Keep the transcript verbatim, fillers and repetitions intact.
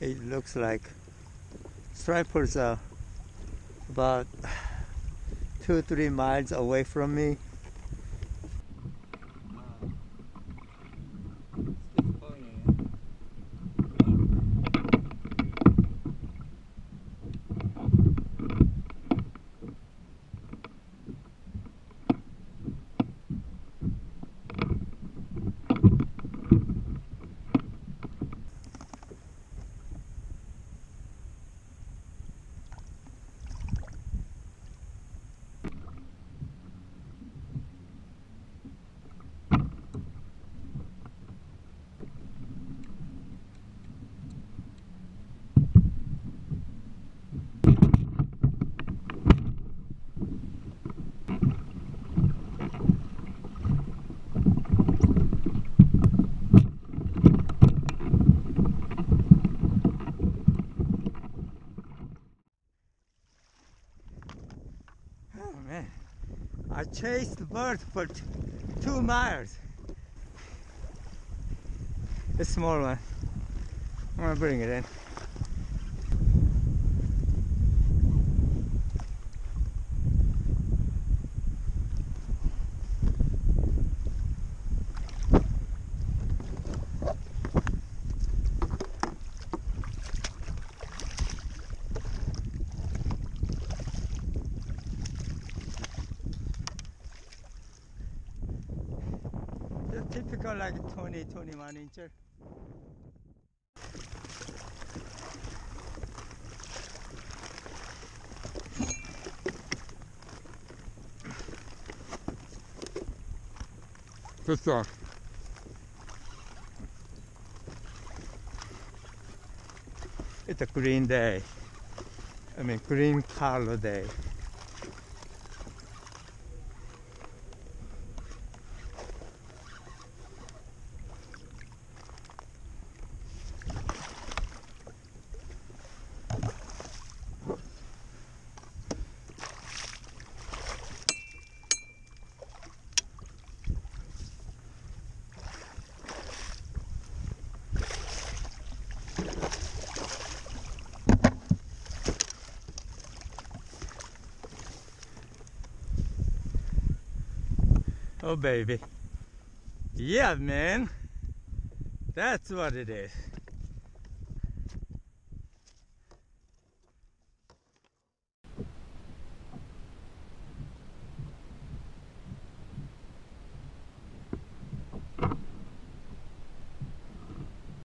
It looks like stripers are about two, three miles away from me. Oh man, I chased the bird for t two miles. A small one. I'm gonna bring it in. Typical like twenty, twenty-one incher. Good stuff. It's a green day. I mean green color day. Oh baby, yeah man, that's what it is.